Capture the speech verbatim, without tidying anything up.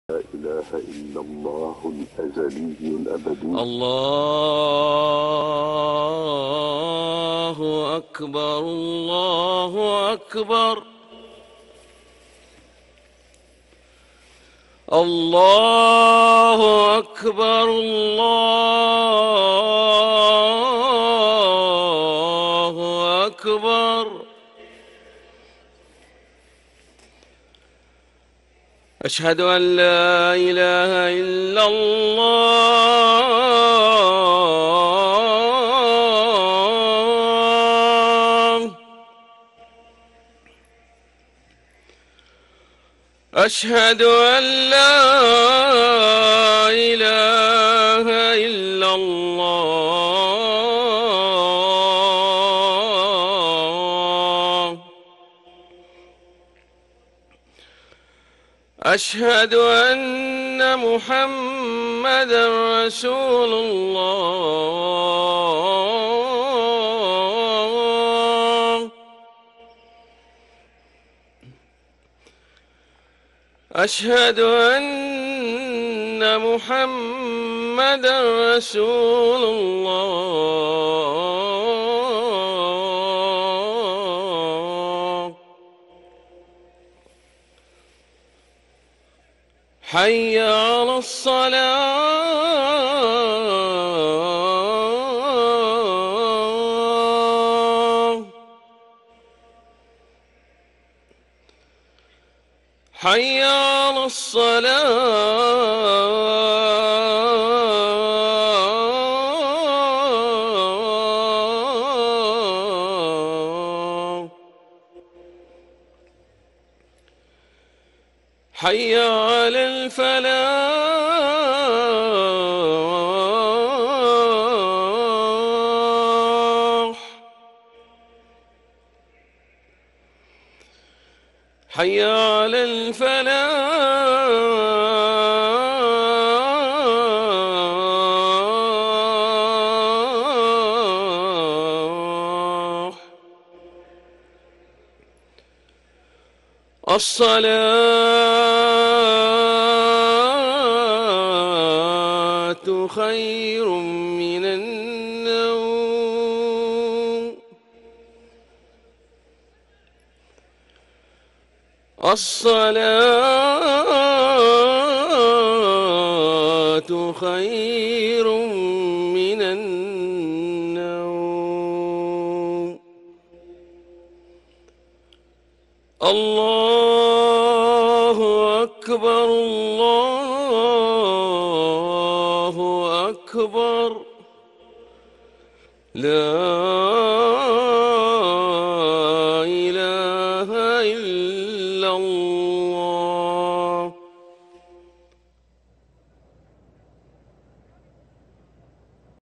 لا إله إلا الله الأزلي الأبدي. الله أكبر الله أكبر الله أكبر الله أكبر. أشهد أن لا إله إلا الله. أشهد أن لا إله إلا الله. أشهد أن محمدًا رسول الله. أشهد أن محمدًا رسول الله. حي على الصلاة. حي على الصلاة. حي على الفلاح. حي على الفلاح. الصلاة خير من النوم. الصلاة خير من النوم. الله أكبر الله أكبر. لا